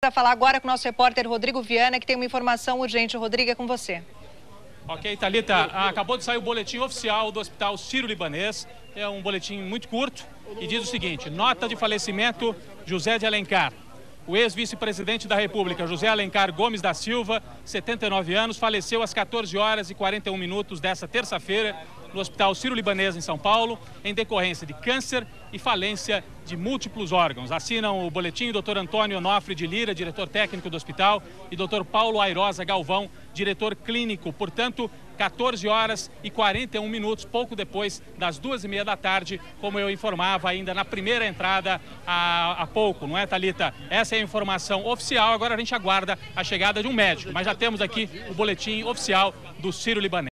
Para falar agora com o nosso repórter Rodrigo Viana, que tem uma informação urgente. Rodrigo, é com você. Ok, Thalita, acabou de sair o boletim oficial do Hospital Sírio-Libanês. É um boletim muito curto e diz o seguinte: nota de falecimento, José de Alencar. O ex-vice-presidente da República, José Alencar Gomes da Silva, 79 anos, faleceu às 14 horas e 41 minutos desta terça-feira no Hospital Sírio-Libanês, em São Paulo, em decorrência de câncer e falência de múltiplos órgãos. Assinam o boletim o Dr. Antônio Onofre de Lira, diretor técnico do hospital, e Dr. Paulo Airosa Galvão, diretor clínico. Portanto, 14 horas e 41 minutos, pouco depois das 2h30 da tarde, como eu informava ainda na primeira entrada há pouco, não é, Thalita? Essa é a informação oficial. Agora a gente aguarda a chegada de um médico, mas já temos aqui o boletim oficial do Sírio-Libanês.